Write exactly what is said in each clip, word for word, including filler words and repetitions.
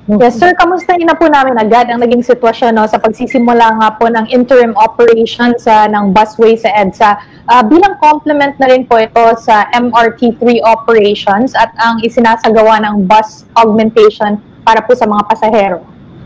Yes, sir. Kamustahin na po namin agad ang naging sitwasyon no, sa pagsisimula nga po ng interim operations uh, ng busway sa EDSA. Uh, bilang complement na rin po ito sa M R T three operations at ang isinasagawa ng bus augmentation para po sa mga pasahero.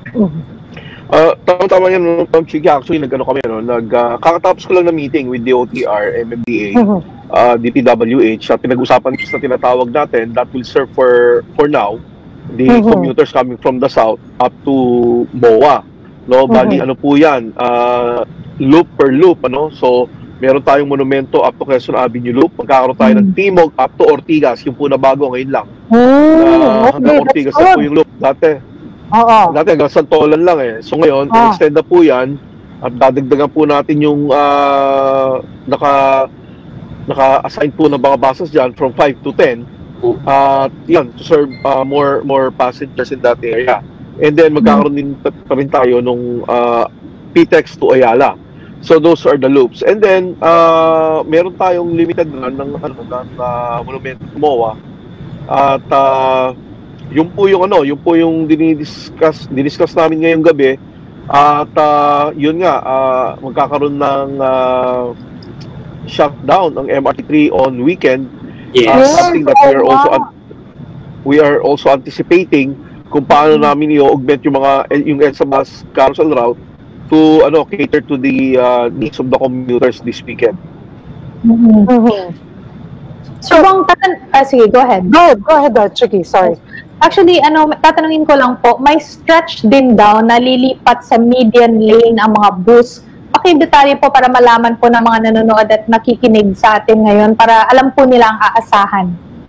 Uh, Tama-tama yan, Ma'am Chiki. Actually, nag-ano kami, no? nag, uh, kakatapos ko lang na meeting with D O T R, M M D A, uh, D P W H, at pinag-usapan ko sa tinatawag natin that will serve for, for now, the mm-hmm. commuters coming from the south up to M O A. No, bali mm-hmm. ano po 'yan? Uh, loop per loop, ano? So, meron tayong monumento up to Quezon Avenue Loop, magkakaroon tayo mm-hmm. ng Timog up to Ortigas, yung po na bago ngayon lang. Mm-hmm. Uh, hanggang okay, Ortigas na po yung loop. Dati, Oo. dati hanggang Santolan lang eh. So ngayon, oh. extend na po 'yan at dadagdagan po natin yung uh, naka naka-assign po ng mga buses diyan from five to ten. Uh, yan, to serve uh, more more passengers in that area. And then magkakaroon din pa rin tayo nung uh, P T E X to Ayala. So those are the loops. And then uh, meron tayong limited run ng ano ng uh, Monumento M O A. At uh, yung po yung ano, yung po yung dinidiscuss, diniscuss namin ngayong gabi. At uh, yun nga, uh, magkakaroon ng uh, shutdown ng M R T three on weekend. Yes. Uh, something that we are also we are also anticipating kung paano namin i-augment yung mga yung EDSA bus carousel route to ano cater to the uh, needs of the commuters this weekend. Mm-hmm. Mm-hmm. So, bang tatan ah, sige, go ahead. Go, go ahead, uh, Chiki, sorry. Actually, ano, tatanungin ko lang po, may stretch din daw na lilipat sa median lane ang mga bus. Pakidetalye po para malaman po ng mga nanonood at nakikinig sa atin ngayon para alam po nila ang aasahan.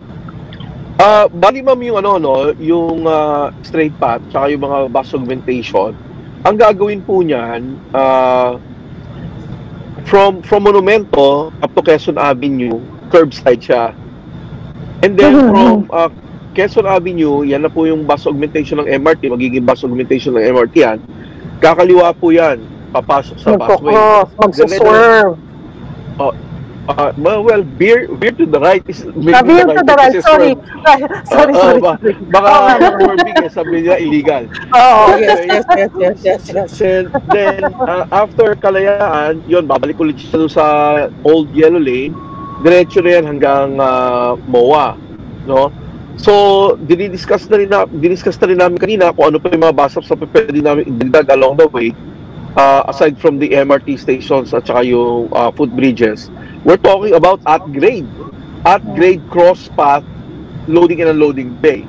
Uh, bali ma'am yung ano no, yung uh, straight path tsaka yung mga bus augmentation. Ang gagawin po niyan uh, from from Monumento up to Quezon Avenue, curbside siya. And then from uh, Quezon Avenue, yan na po yung bus augmentation ng M R T, magiging bus augmentation ng M R T yan. Kakaliwa po yan. Papasok sa busway. Magsuswerve. Oh, uh, well, veer, veer to the right is... Ah, veer to the right, sorry. sorry, uh, sorry. Uh, baka swerving, sabi niya, illegal. Oo, oh, yes, yes, yes, yes, yes, yes. And then, uh, after Kalayaan, yun, babalik ulit siya sa Old Yellow Lane, diretso na yan hanggang uh, M O A. No? So, dinidiscuss na rin, na, dinidiscuss na rin namin kanina kung ano pa yung mga bus-ups na pwede namin idagdag along the way. Uh, aside from the M R T stations at saka yung uh, footbridges, we're talking about at-grade. At-grade cross-path loading and unloading bay.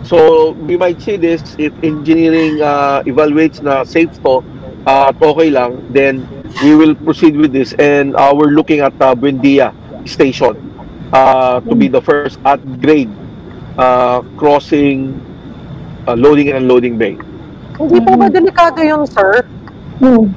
So, we might see this if engineering uh, evaluates na safe to uh, at okay lang, then we will proceed with this and uh, we're looking at uh, Buendia Station uh, to be the first at-grade uh, crossing uh, loading and unloading bay. Hindi po ba delikado yun, sir? Hmm.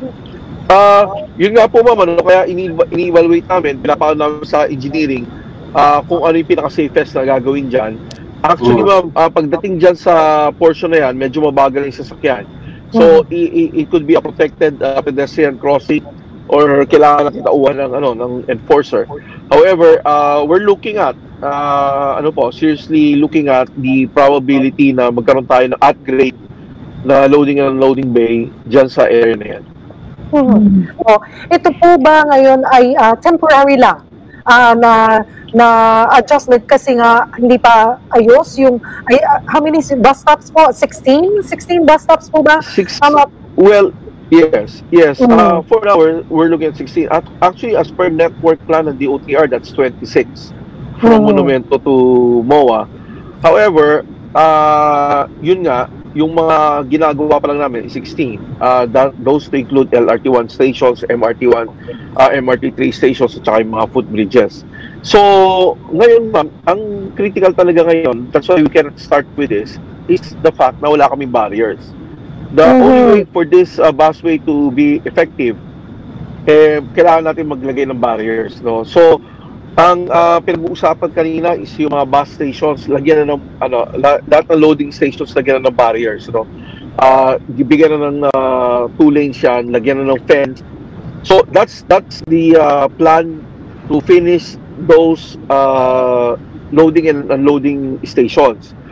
Uh, yun nga po ma'am, ano, kaya ini-evaluate namin, pinapaano namin sa engineering uh, kung ano yung pinaka-safest na gagawin dyan. Actually ma'am, uh, pagdating dyan sa portion na yan, medyo mabagal yung sasakyan. So, mm-hmm. it could be a protected uh, pedestrian crossing or kailangan natin tauhan ng, ano, ng enforcer. However, uh, we're looking at, uh, ano po, seriously looking at the probability na magkaroon tayo ng at-grade na loading and unloading bay dyan sa area na yan. Hmm. Oh, ito po ba ngayon ay uh, temporary lang uh, na na adjustment kasi nga hindi pa ayos yung ay, uh, how many bus stops po? sixteen? sixteen bus stops po ba? Six, um, well, yes, yes. Mm. Uh, for now, we're, we're looking at sixteen. At, actually, as per network plan ng D O T R, that's twenty-six from mm. Monumento to M O A. However, uh, yun nga, yung mga ginagawa pa lang namin is sixteen. Uh, that, those to include L R T one stations, M R T one, uh, M R T three stations, at saka yung mga footbridges. So, ngayon ma'am, ang critical talaga ngayon, that's why we cannot start with this, is the fact na wala kaming barriers. The mm-hmm. only way for this uh, busway to be effective, eh, kailangan natin maglagay ng barriers. No? So, ang uh, pinag-uusapan kanina is yung mga bus stations, lagyan na ng, ano, lahat ng loading stations, lagyan na ng barriers, no? Uh, bigyan na ng uh, two lanes yan, lagyan na ng fence. So, that's that's the uh, plan to finish those uh, loading and unloading stations.